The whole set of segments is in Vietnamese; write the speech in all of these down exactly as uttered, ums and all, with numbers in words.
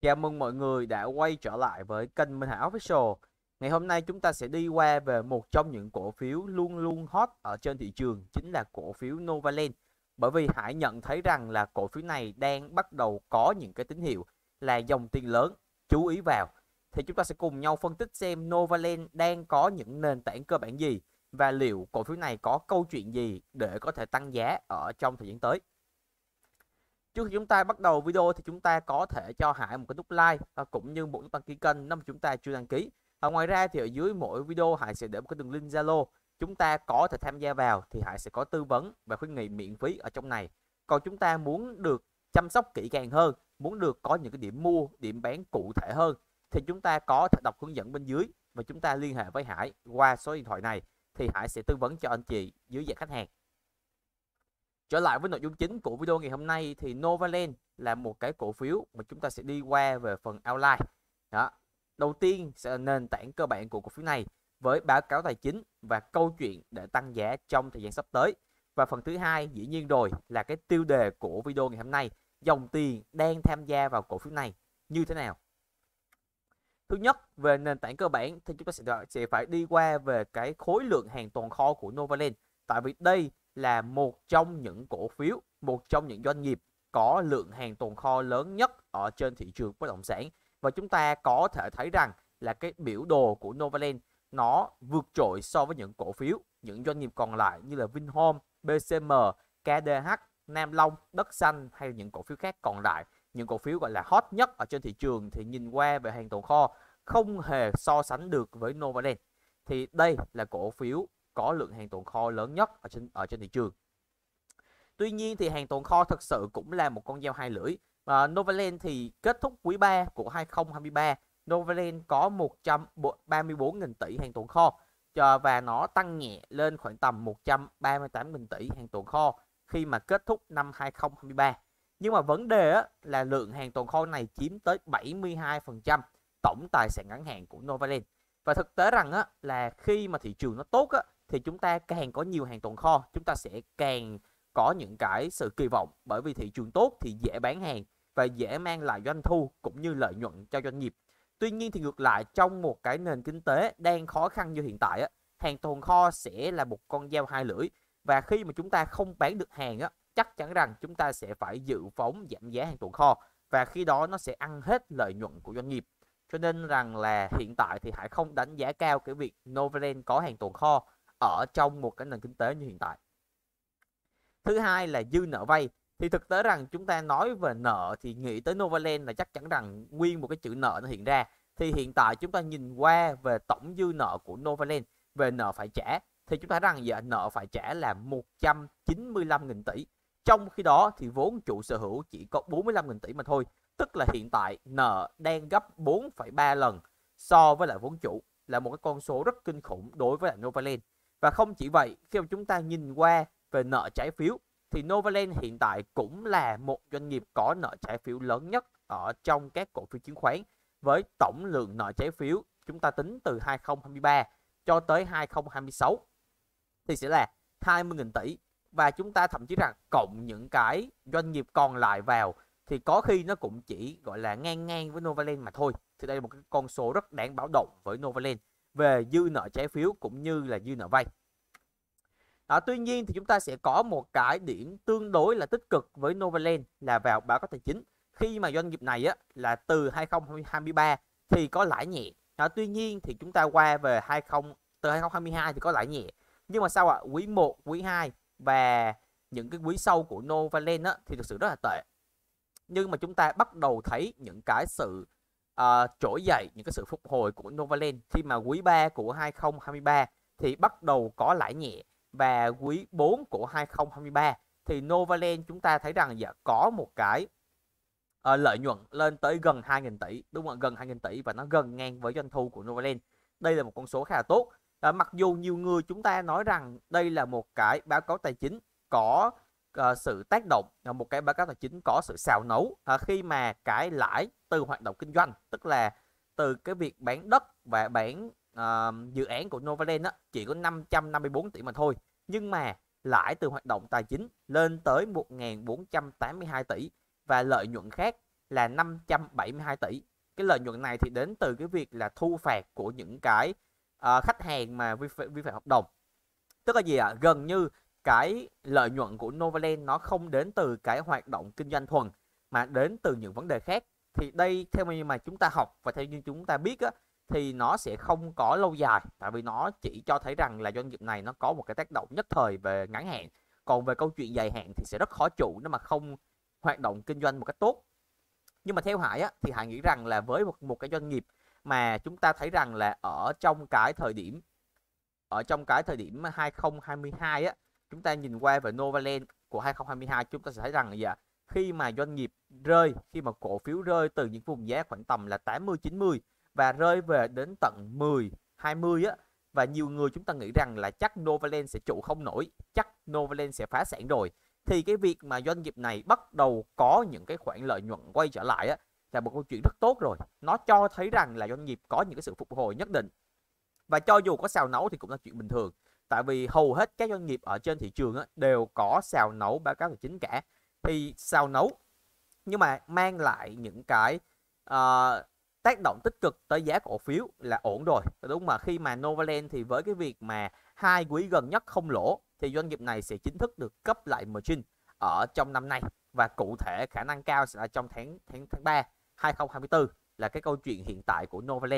Chào mừng mọi người đã quay trở lại với kênh Minh Hải Official. Ngày hôm nay chúng ta sẽ đi qua về một trong những cổ phiếu luôn luôn hot ở trên thị trường, chính là cổ phiếu Novaland. Bởi vì Hải nhận thấy rằng là cổ phiếu này đang bắt đầu có những cái tín hiệu là dòng tiền lớn chú ý vào. Thì chúng ta sẽ cùng nhau phân tích xem Novaland đang có những nền tảng cơ bản gì và liệu cổ phiếu này có câu chuyện gì để có thể tăng giá ở trong thời gian tới. Trước khi chúng ta bắt đầu video thì chúng ta có thể cho Hải một cái nút like và cũng như một nút đăng ký kênh nếu mà chúng ta chưa đăng ký. Và ngoài ra thì ở dưới mỗi video Hải sẽ để một cái đường link Zalo, chúng ta có thể tham gia vào thì Hải sẽ có tư vấn và khuyến nghị miễn phí ở trong này. Còn chúng ta muốn được chăm sóc kỹ càng hơn, muốn được có những cái điểm mua, điểm bán cụ thể hơn thì chúng ta có thể đọc hướng dẫn bên dưới và chúng ta liên hệ với Hải qua số điện thoại này thì Hải sẽ tư vấn cho anh chị dưới dạng khách hàng. Trở lại với nội dung chính của video ngày hôm nay thì Novaland là một cái cổ phiếu mà chúng ta sẽ đi qua về phần outline. Đó. Đầu tiên sẽ là nền tảng cơ bản của cổ phiếu này với báo cáo tài chính và câu chuyện để tăng giá trong thời gian sắp tới. Và phần thứ hai dĩ nhiên rồi là cái tiêu đề của video ngày hôm nay, dòng tiền đang tham gia vào cổ phiếu này như thế nào. Thứ nhất, về nền tảng cơ bản thì chúng ta sẽ sẽ phải đi qua về cái khối lượng hàng tồn kho của Novaland. Tại vì đây là một trong những cổ phiếu, một trong những doanh nghiệp có lượng hàng tồn kho lớn nhất ở trên thị trường bất động sản. Và chúng ta có thể thấy rằng là cái biểu đồ của Novaland nó vượt trội so với những cổ phiếu, những doanh nghiệp còn lại như là Vinhome, bê xê em, ca đê hát, Nam Long, Đất Xanh hay những cổ phiếu khác còn lại. Những cổ phiếu gọi là hot nhất ở trên thị trường thì nhìn qua về hàng tồn kho không hề so sánh được với Novaland. Thì đây là cổ phiếu có lượng hàng tồn kho lớn nhất ở trên ở trên thị trường. Tuy nhiên thì hàng tồn kho thật sự cũng là một con dao hai lưỡi. À, Novaland thì kết thúc quý ba của hai không hai ba, Novaland có một trăm ba mươi bốn nghìn tỷ hàng tồn kho và nó tăng nhẹ lên khoảng tầm một trăm ba mươi tám nghìn tỷ hàng tồn kho khi mà kết thúc năm hai không hai ba. Nhưng mà vấn đề á, là lượng hàng tồn kho này chiếm tới bảy mươi hai phần trăm tổng tài sản ngắn hạn của Novaland. Và thực tế rằng á, là khi mà thị trường nó tốt á, thì chúng ta càng có nhiều hàng tồn kho, chúng ta sẽ càng có những cái sự kỳ vọng, bởi vì thị trường tốt thì dễ bán hàng và dễ mang lại doanh thu cũng như lợi nhuận cho doanh nghiệp. Tuy nhiên thì ngược lại, trong một cái nền kinh tế đang khó khăn như hiện tại á, hàng tồn kho sẽ là một con dao hai lưỡi, và khi mà chúng ta không bán được hàng á, chắc chắn rằng chúng ta sẽ phải dự phóng giảm giá hàng tồn kho và khi đó nó sẽ ăn hết lợi nhuận của doanh nghiệp. Cho nên rằng là hiện tại thì Hải không đánh giá cao cái việc Novaland có hàng tồn kho ở trong một cái nền kinh tế như hiện tại. Thứ hai là dư nợ vay. Thì thực tế rằng chúng ta nói về nợ thì nghĩ tới Novaland là chắc chắn rằng nguyên một cái chữ nợ nó hiện ra. Thì hiện tại chúng ta nhìn qua về tổng dư nợ của Novaland về nợ phải trả thì chúng ta rằng giờ nợ phải trả là một trăm chín mươi lăm nghìn tỷ. Trong khi đó thì vốn chủ sở hữu chỉ có bốn mươi lăm nghìn tỷ mà thôi. Tức là hiện tại nợ đang gấp bốn phẩy ba lần so với lại vốn chủ, là một cái con số rất kinh khủng đối với lại Novaland. Và không chỉ vậy, khi mà chúng ta nhìn qua về nợ trái phiếu thì Novaland hiện tại cũng là một doanh nghiệp có nợ trái phiếu lớn nhất ở trong các cổ phiếu chứng khoán, với tổng lượng nợ trái phiếu chúng ta tính từ hai không hai ba cho tới hai không hai sáu thì sẽ là hai mươi nghìn tỷ. Và chúng ta thậm chí rằng cộng những cái doanh nghiệp còn lại vào thì có khi nó cũng chỉ gọi là ngang ngang với Novaland mà thôi. Thì đây là một cái con số rất đáng báo động với Novaland về dư nợ trái phiếu cũng như là dư nợ vay. Đó, tuy nhiên thì chúng ta sẽ có một cái điểm tương đối là tích cực với Novaland là vào báo cáo tài chính. Khi mà doanh nghiệp này á, là từ hai không hai ba thì có lãi nhẹ. Đó, tuy nhiên thì chúng ta qua về hai không từ hai không hai hai thì có lãi nhẹ. Nhưng mà sao ạ? Quý một, quý hai và những cái quý sau của Novaland á, thì thực sự rất là tệ. Nhưng mà chúng ta bắt đầu thấy những cái sự uh, trỗi dậy, những cái sự phục hồi của Novaland khi mà quý ba của hai không hai ba thì bắt đầu có lãi nhẹ, và quý bốn của hai không hai ba thì Novaland chúng ta thấy rằng dạ, có một cái uh, lợi nhuận lên tới gần hai nghìn tỷ, đúng không? Gần hai nghìn tỷ và nó gần ngang với doanh thu của Novaland. Đây là một con số khá là tốt. Uh, mặc dù nhiều người chúng ta nói rằng đây là một cái báo cáo tài chính có uh, sự tác động, một cái báo cáo tài chính có sự xào nấu uh, khi mà cái lãi từ hoạt động kinh doanh, tức là từ cái việc bán đất và bán uh, dự án của Novaland á, chỉ có năm trăm năm mươi bốn tỷ mà thôi. Nhưng mà lãi từ hoạt động tài chính lên tới một nghìn bốn trăm tám mươi hai tỷ và lợi nhuận khác là năm trăm bảy mươi hai tỷ. Cái lợi nhuận này thì đến từ cái việc là thu phạt của những cái uh, khách hàng mà vi, vi phạm hợp đồng. Tức là gì ạ? À? Gần như cái lợi nhuận của Novaland nó không đến từ cái hoạt động kinh doanh thuần mà đến từ những vấn đề khác. Thì đây theo như mà chúng ta học và theo như chúng ta biết á, thì nó sẽ không có lâu dài, tại vì nó chỉ cho thấy rằng là doanh nghiệp này nó có một cái tác động nhất thời về ngắn hạn. Còn về câu chuyện dài hạn thì sẽ rất khó trụ nếu mà không hoạt động kinh doanh một cách tốt. Nhưng mà theo Hải á, thì Hải nghĩ rằng là với một, một cái doanh nghiệp mà chúng ta thấy rằng là ở trong cái thời điểm ở trong cái thời điểm hai không hai hai á, chúng ta nhìn qua về Novaland của hai không hai hai, chúng ta sẽ thấy rằng là gì ạ? Khi mà doanh nghiệp rơi, khi mà cổ phiếu rơi từ những vùng giá khoảng tầm là tám mươi chín mươi và rơi về đến tận mười hai mươi á, và nhiều người chúng ta nghĩ rằng là chắc Novaland sẽ trụ không nổi, chắc Novaland sẽ phá sản rồi, thì cái việc mà doanh nghiệp này bắt đầu có những cái khoản lợi nhuận quay trở lại á, là một câu chuyện rất tốt rồi. Nó cho thấy rằng là doanh nghiệp có những cái sự phục hồi nhất định. Và cho dù có xào nấu thì cũng là chuyện bình thường, tại vì hầu hết các doanh nghiệp ở trên thị trường á, đều có xào nấu báo cáo tài chính cả. Thì xào nấu nhưng mà mang lại những cái uh, tác động tích cực tới giá cổ phiếu là ổn rồi, đúng mà. Khi mà Novaland thì với cái việc mà hai quý gần nhất không lỗ thì doanh nghiệp này sẽ chính thức được cấp lại margin ở trong năm nay, và cụ thể khả năng cao sẽ là trong tháng tháng tháng ba hai không hai tư là cái câu chuyện hiện tại của Novaland.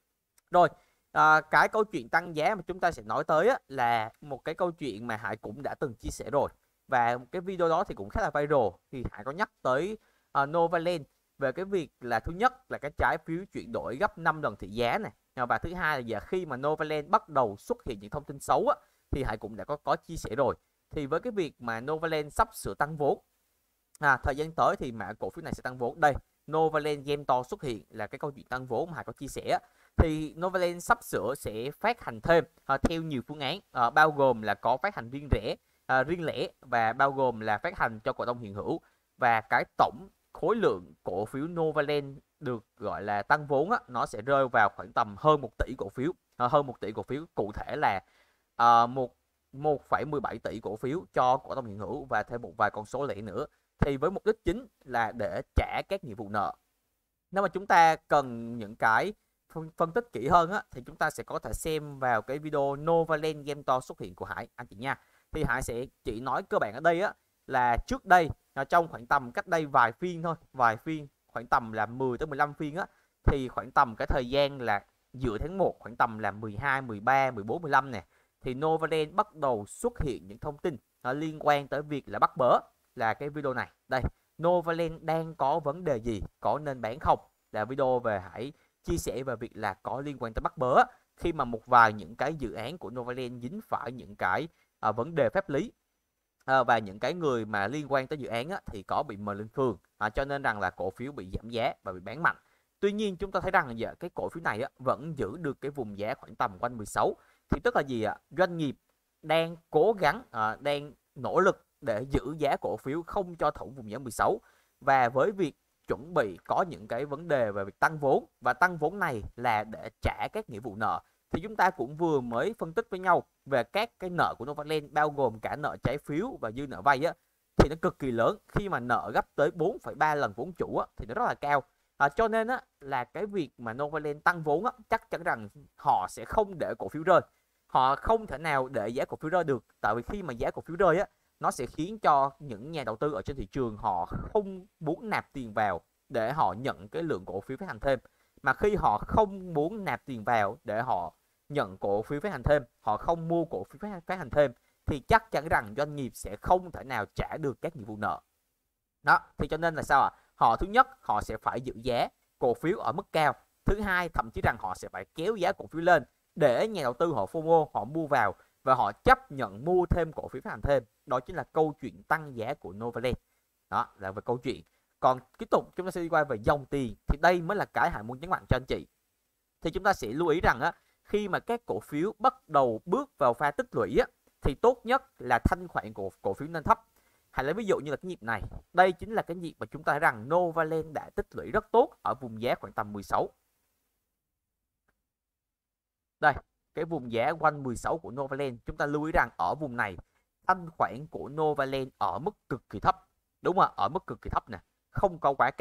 Rồi à, cái câu chuyện tăng giá mà chúng ta sẽ nói tới á, là một cái câu chuyện mà Hải cũng đã từng chia sẻ rồi, và cái video đó thì cũng khá là viral. Thì Hải có nhắc tới uh, Novaland về cái việc là thứ nhất là cái trái phiếu chuyển đổi gấp năm lần thị giá này, và thứ hai là giờ khi mà Novaland bắt đầu xuất hiện những thông tin xấu á, thì Hải cũng đã có có chia sẻ rồi. Thì với cái việc mà Novaland sắp sửa tăng vốn, à, thời gian tới thì mã cổ phiếu này sẽ tăng vốn. Đây, Novaland Gamestor xuất hiện là cái câu chuyện tăng vốn mà Hải có chia sẻ. Thì Novaland sắp sửa sẽ phát hành thêm à, theo nhiều phương án, à, bao gồm là có phát hành riêng rẽ, à, riêng lẻ, và bao gồm là phát hành cho cổ đông hiện hữu. Và cái tổng khối lượng cổ phiếu Novaland được gọi là tăng vốn á, nó sẽ rơi vào khoảng tầm hơn một tỷ cổ phiếu, à, hơn một tỷ cổ phiếu, cụ thể là à, một một phẩy mười bảy tỷ cổ phiếu cho cổ đông hiện hữu và thêm một vài con số lẻ nữa. Thì với mục đích chính là để trả các nghĩa vụ nợ. Nếu mà chúng ta cần những cái phân tích kỹ hơn á, thì chúng ta sẽ có thể xem vào cái video Novaland Gamestor xuất hiện của Hải anh chị nha. Thì Hải sẽ chỉ nói cơ bản ở đây á, là trước đây trong khoảng tầm cách đây vài phiên thôi, vài phiên khoảng tầm là mười tới mười lăm phiên á, thì khoảng tầm cái thời gian là giữa tháng một khoảng tầm là mười hai, mười ba, mười bốn, mười lăm nè, thì Novaland bắt đầu xuất hiện những thông tin liên quan tới việc là bắt bớ. Là cái video này đây, Novaland đang có vấn đề gì, có nên bán không, là video về Hải chia sẻ về việc là có liên quan tới bắt bớ, khi mà một vài những cái dự án của Novaland dính phải những cái à, vấn đề pháp lý, à, và những cái người mà liên quan tới dự án á, thì có bị mời lên phường, à, cho nên rằng là cổ phiếu bị giảm giá và bị bán mạnh. Tuy nhiên chúng ta thấy rằng là giờ cái cổ phiếu này á, vẫn giữ được cái vùng giá khoảng tầm quanh mười sáu. Thì tức là gì ạ? Doanh nghiệp đang cố gắng, à, đang nỗ lực để giữ giá cổ phiếu không cho thủng vùng giá mười sáu, và với việc chuẩn bị có những cái vấn đề về việc tăng vốn, và tăng vốn này là để trả các nghĩa vụ nợ. Thì chúng ta cũng vừa mới phân tích với nhau về các cái nợ của Novaland, bao gồm cả nợ trái phiếu và dư nợ vay á, thì nó cực kỳ lớn. Khi mà nợ gấp tới bốn phẩy ba lần vốn chủ á, thì nó rất là cao. À, cho nên á, là cái việc mà Novaland tăng vốn á, chắc chắn rằng họ sẽ không để cổ phiếu rơi. Họ không thể nào để giá cổ phiếu rơi được, tại vì khi mà giá cổ phiếu rơi á, nó sẽ khiến cho những nhà đầu tư ở trên thị trường họ không muốn nạp tiền vào để họ nhận cái lượng cổ phiếu phát hành thêm. Mà khi họ không muốn nạp tiền vào để họ nhận cổ phiếu phát hành thêm, họ không mua cổ phiếu phát hành thêm, thì chắc chắn rằng doanh nghiệp sẽ không thể nào trả được các nghĩa vụ nợ. Đó, thì cho nên là sao ạ? À? Họ thứ nhất, họ sẽ phải giữ giá cổ phiếu ở mức cao. Thứ hai, thậm chí rằng họ sẽ phải kéo giá cổ phiếu lên để nhà đầu tư họ FOMO, họ mua vào và họ chấp nhận mua thêm cổ phiếu phát hành thêm. Đó chính là câu chuyện tăng giá của Novaland. Đó là về câu chuyện. Còn tiếp tục chúng ta sẽ đi qua về dòng tiền, thì đây mới là cái Hải muốn nhấn mạnh cho anh chị. Thì chúng ta sẽ lưu ý rằng á, khi mà các cổ phiếu bắt đầu bước vào pha tích lũy á, thì tốt nhất là thanh khoản của cổ phiếu nên thấp. Hãy lấy ví dụ như là cái nhịp này. Đây chính là cái nhịp mà chúng ta thấy rằng Novaland đã tích lũy rất tốt ở vùng giá khoảng tầm mười sáu. Đây, cái vùng giá quanh mười sáu của Novaland, chúng ta lưu ý rằng ở vùng này thanh khoản của Novaland ở mức cực kỳ thấp. Đúng không? Ở mức cực kỳ thấp nè, không có quá cao.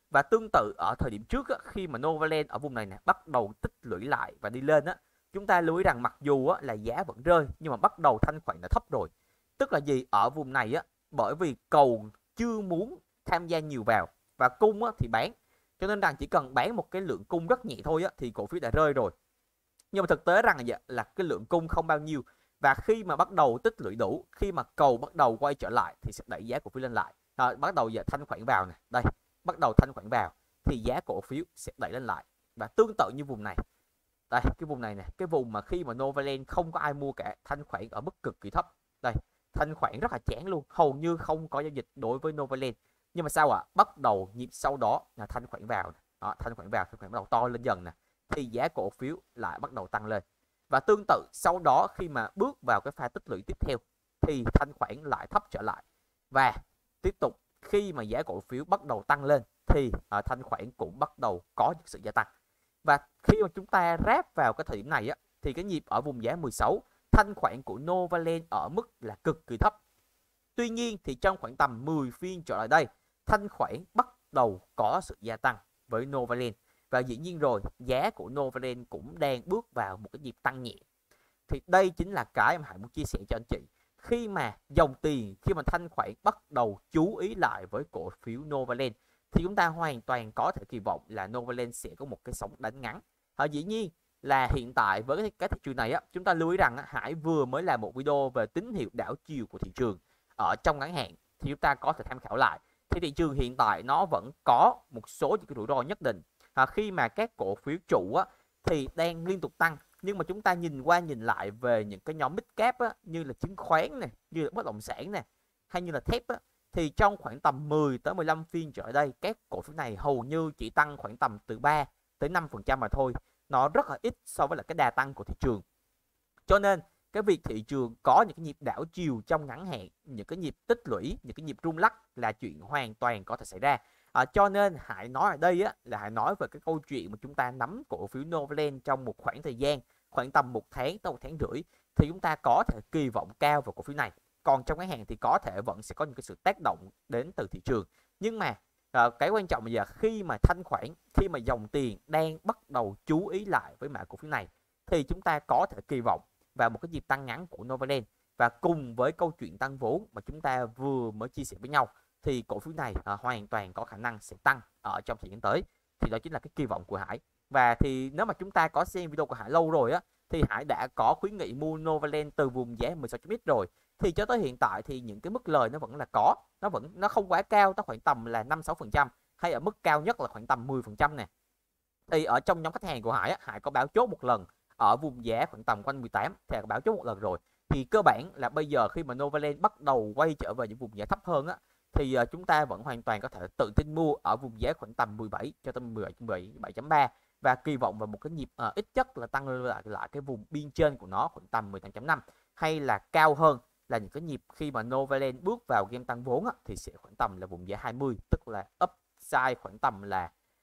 Và tương tự ở thời điểm trước á, khi mà Novaland ở vùng này nè bắt đầu tích lũy lại và đi lên á, chúng ta lưu ý rằng mặc dù á, là giá vẫn rơi nhưng mà bắt đầu thanh khoản đã thấp rồi. Tức là gì? Ở vùng này á, bởi vì cầu chưa muốn tham gia nhiều vào và cung á, thì bán, cho nên rằng chỉ cần bán một cái lượng cung rất nhẹ thôi á, thì cổ phiếu đã rơi rồi. Nhưng mà thực tế rằng là, là cái lượng cung không bao nhiêu, và khi mà bắt đầu tích lũy đủ, khi mà cầu bắt đầu quay trở lại thì sẽ đẩy giá cổ phiếu lên lại. À, bắt đầu giờ thanh khoản vào này, đây bắt đầu thanh khoản vào thì giá cổ phiếu sẽ đẩy lên lại. Và tương tự như vùng này, đây cái vùng này nè, cái vùng mà khi mà Novaland không có ai mua cả, thanh khoản ở mức cực kỳ thấp, đây thanh khoản rất là chán luôn, hầu như không có giao dịch đối với Novaland. Nhưng mà sao ạ? À? Bắt đầu nhịp sau đó là thanh khoản vào, đó, thanh khoản vào, thanh khoản bắt đầu to lên dần nè, thì giá cổ phiếu lại bắt đầu tăng lên. Và tương tự sau đó khi mà bước vào cái pha tích lũy tiếp theo thì thanh khoản lại thấp trở lại, và tiếp tục khi mà giá cổ phiếu bắt đầu tăng lên thì uh, thanh khoản cũng bắt đầu có những sự gia tăng. Và khi mà chúng ta ráp vào cái thời điểm này á, thì cái nhịp ở vùng giá mười sáu, thanh khoản của Novaland ở mức là cực kỳ thấp. Tuy nhiên thì trong khoảng tầm mười phiên trở lại đây, thanh khoản bắt đầu có sự gia tăng với Novaland. Và dĩ nhiên rồi, giá của Novaland cũng đang bước vào một cái nhịp tăng nhẹ. Thì đây chính là cái em Hải muốn chia sẻ cho anh chị. Khi mà dòng tiền, khi mà thanh khoản bắt đầu chú ý lại với cổ phiếu Novaland, thì chúng ta hoàn toàn có thể kỳ vọng là Novaland sẽ có một cái sóng đánh ngắn. À, dĩ nhiên là hiện tại với cái thị trường này á, chúng ta lưu ý rằng á, Hải vừa mới làm một video về tín hiệu đảo chiều của thị trường ở trong ngắn hạn, thì chúng ta có thể tham khảo lại. Thì thị trường hiện tại nó vẫn có một số những cái rủi ro nhất định. À, khi mà các cổ phiếu trụ á, thì đang liên tục tăng, nhưng mà chúng ta nhìn qua nhìn lại về những cái nhóm mid cap á, như là chứng khoán này, như là bất động sản này, hay như là thép á, thì trong khoảng tầm mười tới mười lăm phiên trở lại đây, các cổ phiếu này hầu như chỉ tăng khoảng tầm từ ba tới năm phần trăm mà thôi. Nó rất là ít so với là cái đà tăng của thị trường. Cho nên cái việc thị trường có những cái nhịp đảo chiều trong ngắn hạn, những cái nhịp tích lũy, những cái nhịp rung lắc là chuyện hoàn toàn có thể xảy ra. À, cho nên Hải nói ở đây á, là Hải nói về cái câu chuyện mà chúng ta nắm cổ phiếu Novaland trong một khoảng thời gian khoảng tầm một tháng tới một tháng rưỡi, thì chúng ta có thể kỳ vọng cao vào cổ phiếu này. Còn trong ngắn hạn thì có thể vẫn sẽ có những cái sự tác động đến từ thị trường. Nhưng mà à, cái quan trọng bây giờ, khi mà thanh khoản, khi mà dòng tiền đang bắt đầu chú ý lại với mã cổ phiếu này, thì chúng ta có thể kỳ vọng vào một cái nhịp tăng ngắn của Novaland. Và cùng với câu chuyện tăng vốn mà chúng ta vừa mới chia sẻ với nhau, thì cổ phiếu này à, hoàn toàn có khả năng sẽ tăng ở trong thời gian tới. Thì đó chính là cái kỳ vọng của Hải. Và thì nếu mà chúng ta có xem video của Hải lâu rồi á, thì Hải đã có khuyến nghị mua Novaland từ vùng giá mười sáu chấm x rồi. Thì cho tới hiện tại thì những cái mức lời nó vẫn là có, nó vẫn nó không quá cao, nó khoảng tầm là năm sáu phần trăm, hay ở mức cao nhất là khoảng tầm mười phần trăm nè. Thì ở trong nhóm khách hàng của Hải á, Hải có báo chốt một lần ở vùng giá khoảng tầm quanh mười tám, thì Hải có báo chốt một lần rồi. Thì cơ bản là bây giờ khi mà Novaland bắt đầu quay trở về những vùng giá thấp hơn á, thì uh, chúng ta vẫn hoàn toàn có thể tự tin mua ở vùng giá khoảng tầm mười bảy cho tới mười bảy chấm ba, và kỳ vọng vào một cái nhịp uh, ít nhất là tăng lại lại cái vùng biên trên của nó khoảng tầm mười tám chấm năm, hay là cao hơn là những cái nhịp khi mà Novaland bước vào game tăng vốn á, thì sẽ khoảng tầm là vùng giá hai mươi, tức là upside khoảng tầm là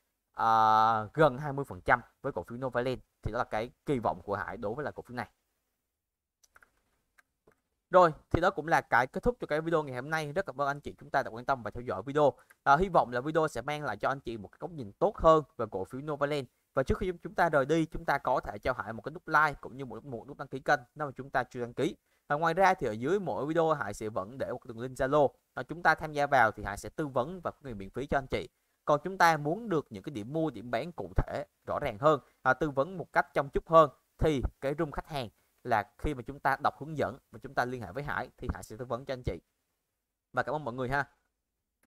uh, gần hai mươi phần trăm với cổ phiếu Novaland. Thì đó là cái kỳ vọng của Hải đối với là cổ phiếu này. Rồi, thì đó cũng là cái kết thúc cho cái video ngày hôm nay. Rất cảm ơn anh chị chúng ta đã quan tâm và theo dõi video. À, hy vọng là video sẽ mang lại cho anh chị một cái góc nhìn tốt hơn về cổ phiếu Novaland. Và trước khi chúng ta rời đi, chúng ta có thể cho Hải một cái nút like cũng như một, một nút đăng ký kênh nếu mà chúng ta chưa đăng ký. Và ngoài ra thì ở dưới mỗi video Hải sẽ vẫn để một đường link Zalo. À, chúng ta tham gia vào thì Hải sẽ tư vấn và khuyến nghị miễn phí cho anh chị. Còn chúng ta muốn được những cái điểm mua, điểm bán cụ thể, rõ ràng hơn, à, tư vấn một cách chăm chút hơn, thì cái room khách hàng là khi mà chúng ta đọc hướng dẫn và chúng ta liên hệ với Hải thì Hải sẽ tư vấn cho anh chị. Và cảm ơn mọi người ha.